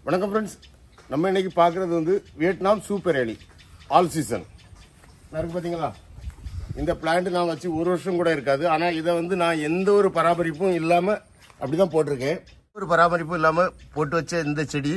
வணக்கம் ஃப்ரெண்ட்ஸ். நம்ம இன்னைக்கு பார்க்குறது வந்து Vietnam super early all season இருக்கு. பார்த்தீங்களா, இந்த பிளான்ட் நான் வச்சு ஒரு வருஷம் கூட இருக்காது. ஆனால் இதை வந்து நான் எந்த ஒரு பராமரிப்பும் இல்லாமல் அப்படி தான் போட்டிருக்கேன். ஒரு பராமரிப்பும் இல்லாமல் போட்டு வச்ச இந்த செடி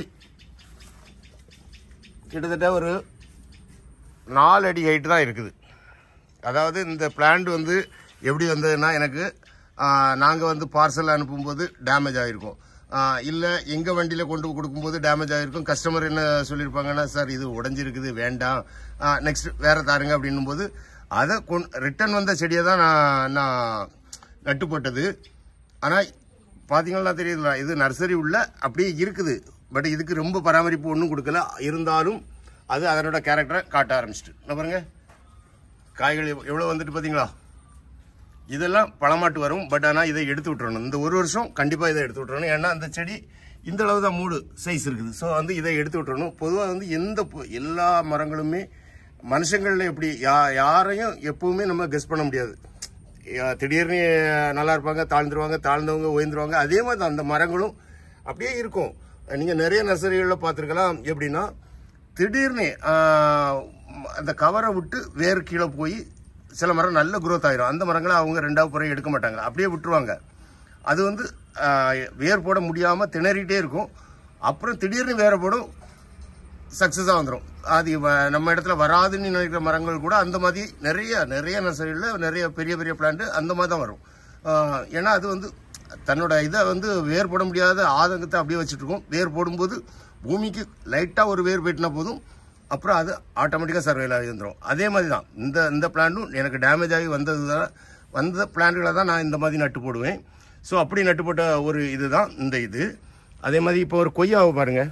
கிட்டத்தட்ட ஒரு 4 அடி ஹைட்டு தான் இருக்குது. அதாவது இந்த பிளான்ட் வந்து எப்படி வந்ததுன்னா, எனக்கு நாங்கள் வந்து பார்சல் அனுப்பும்போது டேமேஜ் ஆகிருக்கும், இல்லை எங்கள் வண்டியில் கொண்டு கொடுக்கும்போது டேமேஜ் ஆகிருக்கும். கஸ்டமர் என்ன சொல்லியிருப்பாங்கன்னா, சார் இது உடஞ்சிருக்குது, வேண்டாம், நெக்ஸ்ட் வேறு தாருங்க அப்படின்னும் போது அதை ரிட்டன் வந்த செடியை தான் நான் நட்டு போட்டது. ஆனால் பார்த்தீங்கன்னா தெரியுதுங்களா, இது நர்சரி உள்ள அப்படியே இருக்குது. பட் இதுக்கு ரொம்ப பராமரிப்பு ஒன்றும் கொடுக்கல. இருந்தாலும் அது அதனோட கேரக்டரை காட்ட ஆரம்பிச்சிட்டு பாருங்க. காய்கள் எவ்வளோ வந்துட்டு பார்த்தீங்களா. இதெல்லாம் பழமாட்டு வரும். பட் ஆனால் இதை எடுத்து விட்டுறணும். இந்த ஒரு வருஷம் கண்டிப்பாக இதை எடுத்து விட்டுறணும். ஏன்னா அந்த செடி இந்த அளவு தான் மூடு சைஸ் இருக்குது. ஸோ வந்து இதை எடுத்து விட்டுறணும். பொதுவாக வந்து எல்லா மரங்களுமே மனுஷங்களில் எப்படி யாரையும் எப்பவுமே நம்ம கெஸ் பண்ண முடியாது. திடீர்னு நல்லா இருப்பாங்க, தாழ்ந்தவங்க உயர்ந்துருவாங்க. அதே மாதிரி தான் அந்த மரங்களும் அப்படியே இருக்கும். நீங்கள் நிறைய நர்சரிகளில் பார்த்துருக்கலாம். எப்படின்னா திடீர்னு அந்த கவரை விட்டு வேறு கீழே போய் சில மரம் நல்ல குரோத் ஆயிரும். அந்த மரங்களை அவங்க 2வது புறம் எடுக்க மாட்டாங்க, அப்படியே விட்டுருவாங்க. அது வந்து வேர் போட முடியாமல் திணறிட்டே இருக்கும். அப்புறம் திடீர்னு வேற போடும், சக்ஸஸாக வந்துடும். அது நம்ம இடத்துல வராதுன்னு நினைக்கிற மரங்கள் கூட அந்த மாதிரி நிறைய நர்சரியில் நிறைய பெரிய பெரிய பிளான்ட் அந்த மாதிரி தான் வரும். ஏன்னா அது வந்து தன்னோட இதை வந்து வேர் போட முடியாத ஆதங்கத்தை அப்படியே வச்சுட்டு இருக்கும். வேர் போடும்போது பூமிக்கு லைட்டாக ஒரு வேர் போயிட்டுனா போதும், அப்புறம் அது ஆட்டோமேட்டிக்காக சர்வைல் ஆகி வந்துடும். அதே மாதிரி தான் இந்த பிளான்ட்டும் எனக்கு டேமேஜ் ஆகி வந்த பிளான்ட்களை தான் நான் இந்த மாதிரி நட்டு போடுவேன். ஸோ அப்படி நட்டு போட்ட ஒரு இதுதான் இந்த இது. அதே மாதிரி இப்போ ஒரு கொய்யாவை பாருங்க.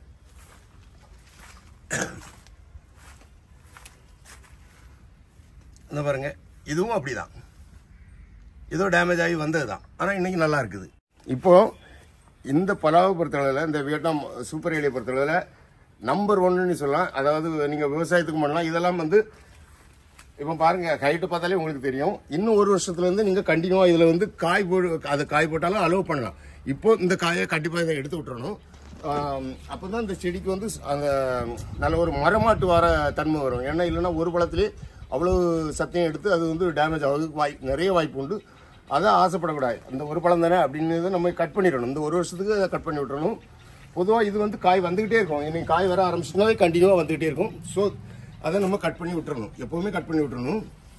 இந்த பாருங்க, இதுவும் அப்படிதான், ஏதோ டேமேஜ் ஆகி வந்தது தான். ஆனால் இன்னைக்கு நல்லா இருக்குது. இப்போ இந்த பலாவை பொறுத்தளவில், இந்த வியட்நாம் சூப்பர் ஏலியை பொறுத்தளவில் நம்பர் 1ன்னு சொல்லலாம். அதாவது நீங்கள் விவசாயத்துக்கு பண்ணலாம். இதெல்லாம் வந்து இப்போ பாருங்க, ஹைட்டு பார்த்தாலே உங்களுக்கு தெரியும். இன்னும் ஒரு வருஷத்துலேருந்து நீங்கள் கண்டினியூவாக இதில் வந்து காய் போட்டாலும் அலோவ் பண்ணலாம். இப்போ இந்த காயை கண்டிப்பாக இதை எடுத்து விட்டுறணும். அப்போ தான் இந்த செடிக்கு வந்து அந்த நல்ல ஒரு மரமாட்டு வர தன்மை வரும். ஏன்னா இல்லைன்னா ஒரு பழத்திலே அவ்வளோ சத்தையும் எடுத்து அது வந்து டேமேஜ் ஆகுறதுக்கு நிறைய வாய்ப்பு உண்டு. அதான் ஆசைப்படக்கூடாது. அந்த ஒரு பழம் தானே அப்படின்னு நம்ம கட் பண்ணிடணும். இந்த ஒரு வருஷத்துக்கு அதை கட் பண்ணி விட்டுறணும். பொதுவாக இது வந்து காய் வந்துகிட்டே இருக்கும். இன்னைக்கு காய் வர ஆரம்பிச்சுனாலே கண்டினியூவாக வந்துகிட்டே இருக்கும். ஸோ அதை நம்ம கட் பண்ணி விட்டுறணும், எப்பவுமே கட் பண்ணி விட்டுறணும்.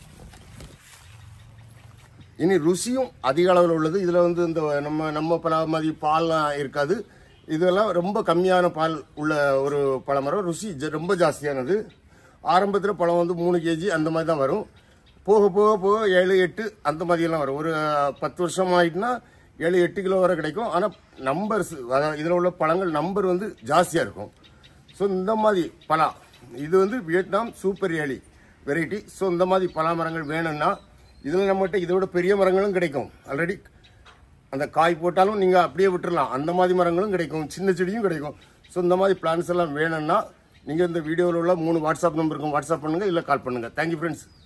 இனி ருசியும் அதிக அளவில் உள்ளது. இதில் வந்து இந்த நம்ம பழ மாதிரி பால்லாம் இருக்காது. இதெல்லாம் ரொம்ப கம்மியான பால் உள்ள ஒரு பழமரம். ருசி ரொம்ப ஜாஸ்தியானது. ஆரம்பத்தில் பழம் வந்து 3 kg அந்த மாதிரி தான் வரும். போக போக போக 7, 8 அந்த மாதிரியெல்லாம் வரும். ஒரு 10 வருஷம் ஆகிட்டுனா 7, 8 கிலோ வரை கிடைக்கும். ஆனால் நம்பர்ஸ், அதாவது இதில் உள்ள பழங்கள் நம்பர் வந்து ஜாஸ்தியாக இருக்கும். ஸோ இந்த மாதிரி பலா, இது வந்து Vietnam super early variety. So இந்த மாதிரி பலா மரங்கள் வேணும்னா இதில் நம்மகிட்ட இதை விட பெரிய மரங்களும் கிடைக்கும். ஆல்ரெடி அந்த காய் போட்டாலும் நீங்கள் அப்படியே விட்டுடலாம். அந்த மாதிரி மரங்களும் கிடைக்கும், சின்ன செடியும் கிடைக்கும். ஸோ இந்த மாதிரி பிளான்ஸ் எல்லாம் வேணும்னா நீங்கள் இந்த வீடியோவில் உள்ள 3 வாட்ஸ்அப் நம்பருக்கும் வாட்ஸ்அப் பண்ணுங்கள், இல்லை கால் பண்ணுங்கள். Thank you friends.